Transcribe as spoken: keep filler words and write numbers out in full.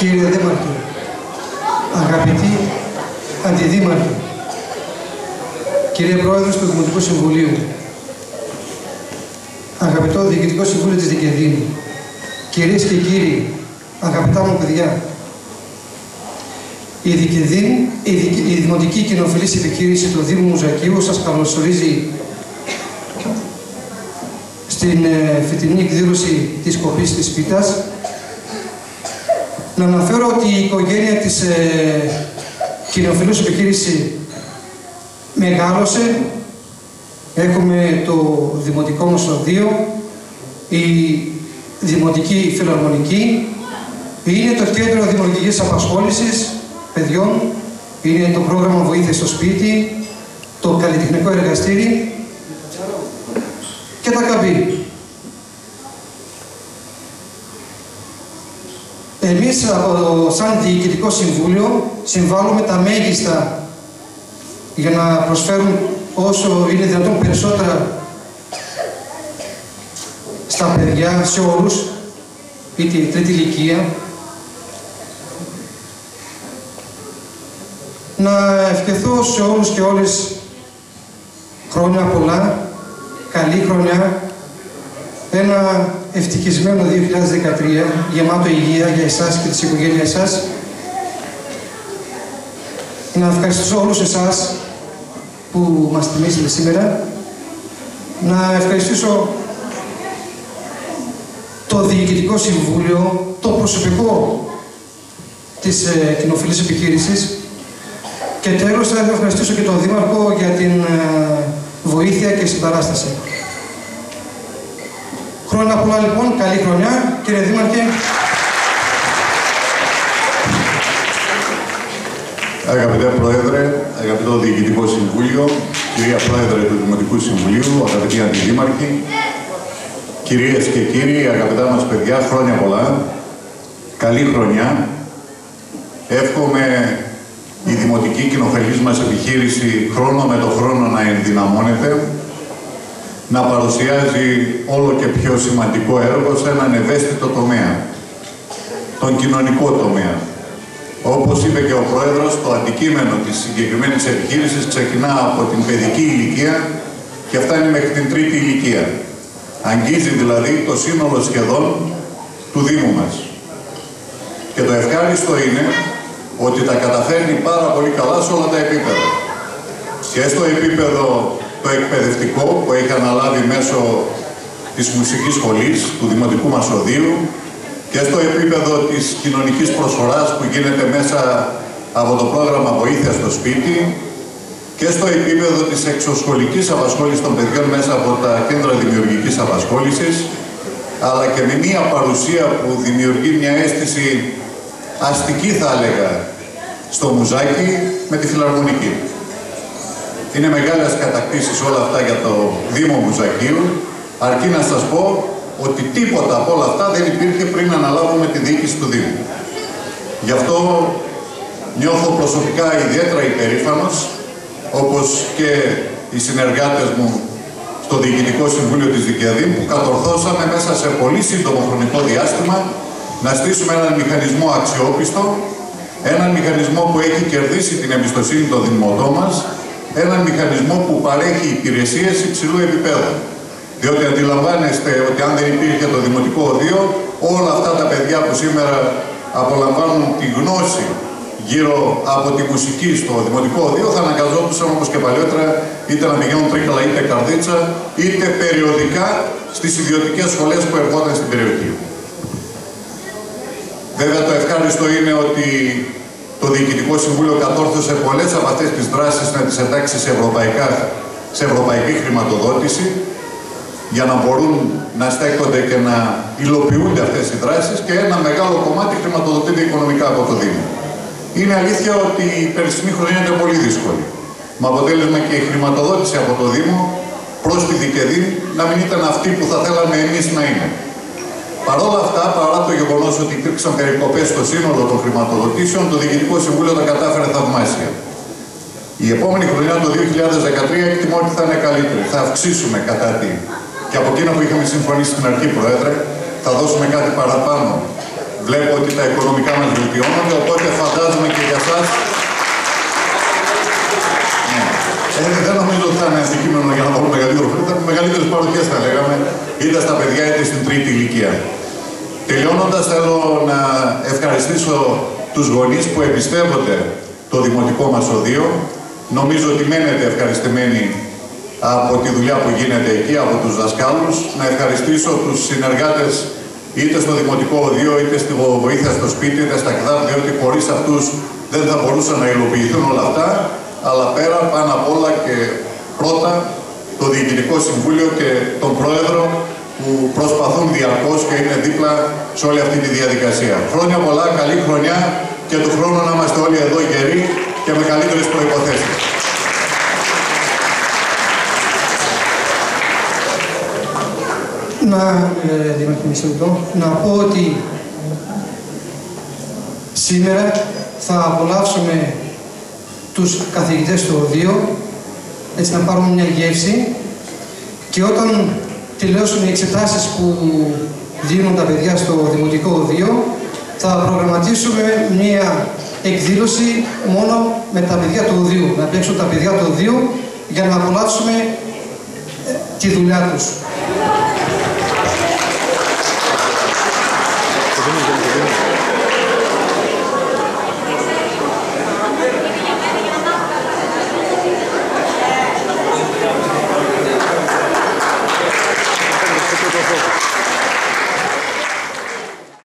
Κύριε Δήμαρχε, αγαπητοί Αντιδήμαρχοι, κύριε Πρόεδρος του Δημοτικού Συμβουλίου, αγαπητό Διοικητικό Συμβούλιο της Δικεδίνου, κυρίες και κύριοι, αγαπητά μου παιδιά, η Δικεδίν, η, Δικ, η Δημοτική Κοινοφιλής Επιχείρηση του Δήμου Μουζακίου σας καλωσορίζει στην ε, φετινή εκδήλωση της Κοπής της Πίτας. Να αναφέρω ότι η οικογένεια της ε, Κοινοφιλούς Επιχείρηση μεγάλωσε. Έχουμε το Δημοτικό Νοσοδείο, η Δημοτική Φιλαρμονική, είναι το Κέντρο Δημιουργικής Απασχόλησης Παιδιών, είναι το πρόγραμμα Βοήθεια στο Σπίτι, το Καλλιτεχνικό Εργαστήρι και τα Καμπή. Εμείς, σαν Διοικητικό Συμβούλιο, συμβάλλουμε τα μέγιστα για να προσφέρουν όσο είναι δυνατόν περισσότερα στα παιδιά, σε όλους, είτε τρίτη ηλικία. Να ευχηθώ σε όλους και όλες χρόνια πολλά, καλή χρονιά, ένα ευτυχισμένο δύο χιλιάδες δεκατρία, γεμάτο υγεία για εσάς και τις οικογένειες σας. Να ευχαριστήσω όλους εσάς που μας τιμήσετε σήμερα. Να ευχαριστήσω το Διοικητικό Συμβούλιο, το προσωπικό της ε, Κοινοφιλής Επιχείρησης και τέλος θα ευχαριστήσω και τον Δήμαρχο για την ε, βοήθεια και συμπαράσταση. Χρόνια πολλά λοιπόν, καλή χρονιά, κύριε Δήμαρχε. Αγαπητέ Πρόεδρε, αγαπητό Διοικητικό Συμβούλιο, κυρία Πρόεδρε του Δημοτικού Συμβουλίου, αγαπητοί Αντιδήμαρχοι, κυρίες και κύριοι, αγαπητά μας παιδιά, χρόνια πολλά, καλή χρονιά. Εύχομαι η Δημοτική Κοινοφιλής μας επιχείρηση χρόνο με το χρόνο να ενδυναμώνεται, να παρουσιάζει όλο και πιο σημαντικό έργο σε έναν ευαίσθητο τομέα, τον κοινωνικό τομέα. Όπως είπε και ο Πρόεδρος, το αντικείμενο της συγκεκριμένης επιχείρησης ξεκινά από την παιδική ηλικία και φτάνει μέχρι την τρίτη ηλικία. Αγγίζει δηλαδή το σύνολο σχεδόν του Δήμου μας. Και το ευχάριστο είναι ότι τα καταφέρνει πάρα πολύ καλά σε όλα τα επίπεδα. Και στο επίπεδο το εκπαιδευτικό που έχει αναλάβει μέσω της μουσικής σχολής, του Δημοτικού Μασοδίου, και στο επίπεδο της κοινωνικής προσφοράς που γίνεται μέσα από το πρόγραμμα Βοήθεια στο Σπίτι, και στο επίπεδο της εξωσχολικής απασχόλησης των παιδιών μέσα από τα κέντρα δημιουργικής απασχόλησης, αλλά και με μια παρουσία που δημιουργεί μια αίσθηση αστική, θα έλεγα, στο Μουζάκι με τη Φιλαρμονική. Είναι μεγάλες κατακτήσεις όλα αυτά για το Δήμο Μουζακίου, αρκεί να σας πω ότι τίποτα από όλα αυτά δεν υπήρχε πριν αναλάβουμε τη διοίκηση του Δήμου. Γι' αυτό νιώθω προσωπικά ιδιαίτερα υπερήφανος, όπως και οι συνεργάτες μου στο Διοικητικό Συμβούλιο της Δικεδίν, που κατορθώσαμε μέσα σε πολύ σύντομο χρονικό διάστημα να στήσουμε έναν μηχανισμό αξιόπιστο, έναν μηχανισμό που έχει κερδίσει την εμπιστοσύνη των δημοτών μας, έναν μηχανισμό που παρέχει υπηρεσίες υψηλού επίπεδου. Διότι αντιλαμβάνεστε ότι αν δεν υπήρχε το Δημοτικό Οδείο, όλα αυτά τα παιδιά που σήμερα απολαμβάνουν τη γνώση γύρω από τη μουσική στο Δημοτικό Οδείο θα αναγκαζόντουσαν όπως και παλιότερα είτε να πηγαίνουν Τρίκαλα είτε Καρδίτσα, είτε περιοδικά στις ιδιωτικές σχολές που ερχόταν στην περιοχή. Βέβαια το ευχάριστο είναι ότι το Διοικητικό Συμβούλιο κατόρθωσε πολλές από αυτές τις δράσεις να τις εντάξει σε, ευρωπαϊκά, σε ευρωπαϊκή χρηματοδότηση, για να μπορούν να στέκονται και να υλοποιούνται αυτές οι δράσεις, και ένα μεγάλο κομμάτι χρηματοδοτείται οικονομικά από το Δήμο. Είναι αλήθεια ότι η περσινή χρονιά ήταν πολύ δύσκολη, με αποτέλεσμα και η χρηματοδότηση από το Δήμο προς τη Δικεδίν να μην ήταν αυτή που θα θέλαμε εμείς να είναι. Παρ' όλα αυτά, παρά το γεγονός ότι υπήρξαν περικοπές στο σύνολο των χρηματοδοτήσεων, το Διοικητικό Συμβούλιο τα κατάφερε θαυμάσια. Η επόμενη χρονιά, το δύο χιλιάδες δεκατρία, εκτιμώ ότι θα είναι καλύτερη. Θα αυξήσουμε κατά τη. Και από εκείνο που είχαμε συμφωνήσει στην αρχή, Πρόεδρε, θα δώσουμε κάτι παραπάνω Βλέπω ότι τα οικονομικά μας βελτιώνονται, οπότε φαντάζομαι και για εσάς. Ε, δεν νομίζω ότι θα είναι αντικείμενο για να πάρουμε μεγαλύτερο χρόνο. Θα είναι μεγαλύτερες παροχές, θα λέγαμε, είτε στα παιδιά είτε στην τρίτη ηλικία. Τελειώνοντας, θέλω να ευχαριστήσω τους γονείς που εμπιστεύονται το δημοτικό μας οδείο. Νομίζω ότι μένετε ευχαριστημένοι από τη δουλειά που γίνεται εκεί, από τους δασκάλους. Να ευχαριστήσω τους συνεργάτες είτε στο δημοτικό οδείο, είτε στη βοήθεια στο σπίτι, είτε στα ΚΔΑΠ, διότι χωρίς αυτούς δεν θα μπορούσαν να υλοποιηθούν όλα αυτά. Αλλά πέρα, πάνω απ' όλα και πρώτα, το Διοικητικό Συμβούλιο και τον Πρόεδρο που προσπαθούν διαρκώς και είναι δίπλα σε όλη αυτή τη διαδικασία. Χρόνια πολλά, καλή χρονιά και του χρόνου να είμαστε όλοι εδώ γεροί και με καλύτερες προϋποθέσεις. Να, ε, να πω ότι σήμερα θα απολαύσουμε τους καθηγητές στο οδείο, έτσι να πάρουμε μια γεύση και όταν τελειώσουν οι εξετάσεις που δίνουν τα παιδιά στο δημοτικό οδείο, θα προγραμματίσουμε μια εκδήλωση μόνο με τα παιδιά του οδείου, να παίξουν τα παιδιά του οδείου για να απολαύσουμε τη δουλειά τους.